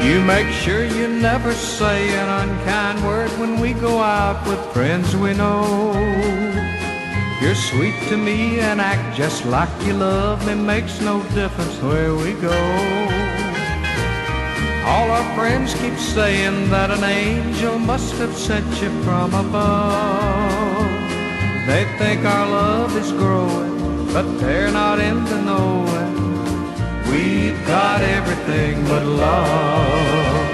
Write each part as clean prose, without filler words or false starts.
You make sure you never say an unkind word when we go out with friends we know. You're sweet to me and act just like you love me, makes no difference where we go. All our friends keep saying that an angel must have sent you from above. They think our love is growing, but they're not into knowing we've got everything but love.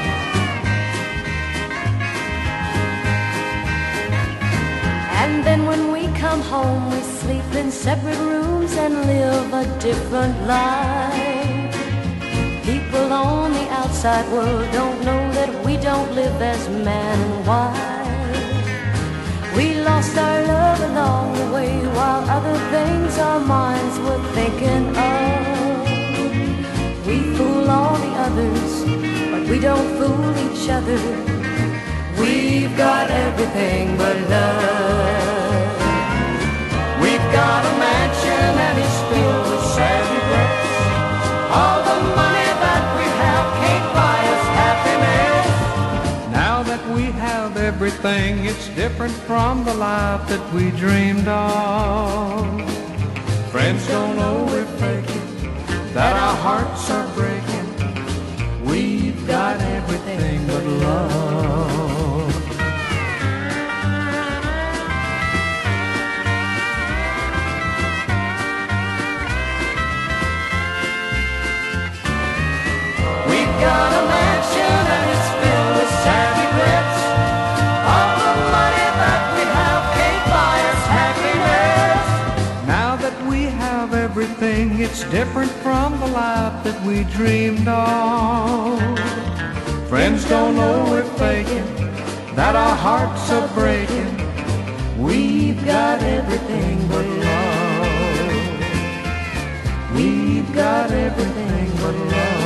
And then when we come home, we sleep in separate rooms and live a different life. People on the outside world don't know that we don't live as man and wife. We lost our love along the way, while other things our minds were thinking of. We fool all the others, but we don't fool each other. We've got everything but love. We've got a mansion and it's filled with sad regrets. All the money that we have can't buy us happiness. Now that we have everything, it's different from the life that we dreamed of. Friends don't know we're faking, that our hearts are breaking. We've got everything but love. We've got a mansion and it's filled with sad regrets. All the money that we have can't buy us happiness. Now that we have everything, it's different from the life that we dreamed of. Friends don't know we're faking, that our hearts are breaking. We've got everything but love. We've got everything but love.